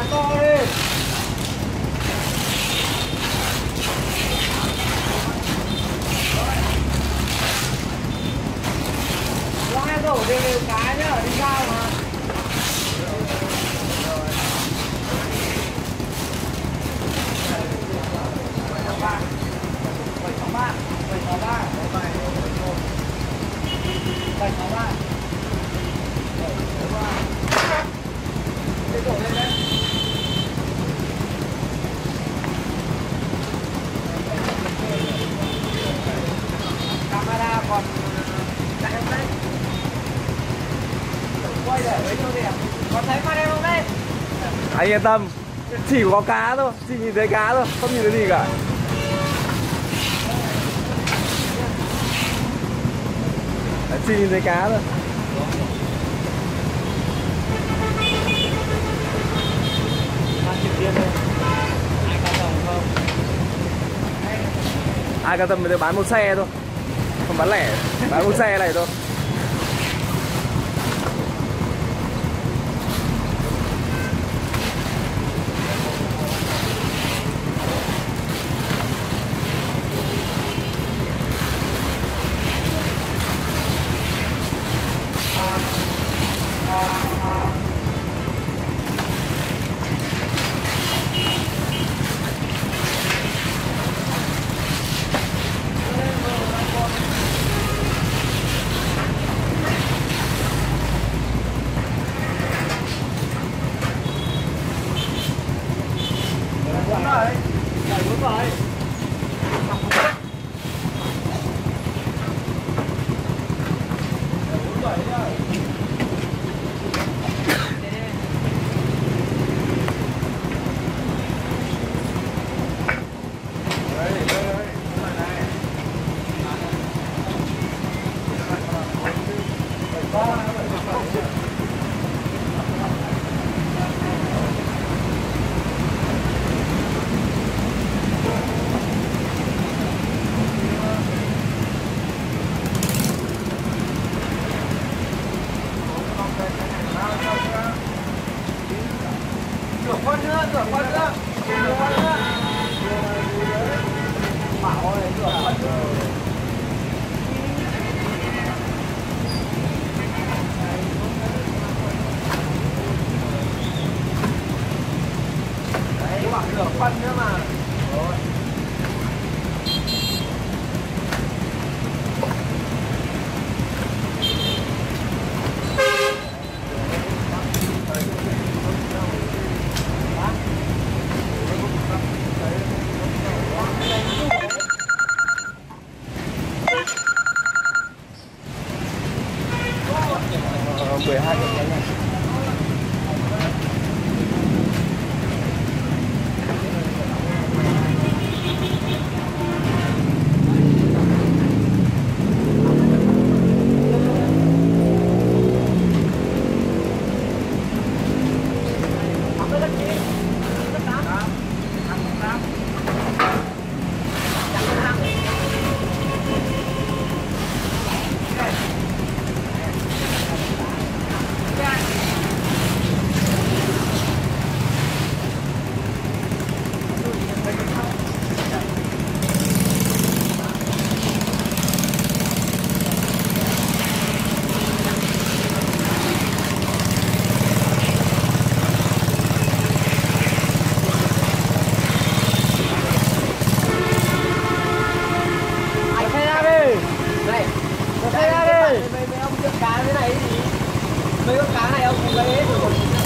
to đi. Lái đổ đều cá nhá, đi sao mà. Camera còn chạy không đấy? Quay để với nhau đẹp. Có thấy con em không đấy? Anh yên tâm, chỉ có cá thôi, chỉ nhìn thấy cá thôi, không nhìn thấy gì cả. Chỉ nhìn thấy cá thôi. Ai quan tâm mới bán một xe thôi, không bán lẻ, bán một xe này thôi. Phân nữa mà. Rồi. Mấy con cá này ông lấy hết rồi.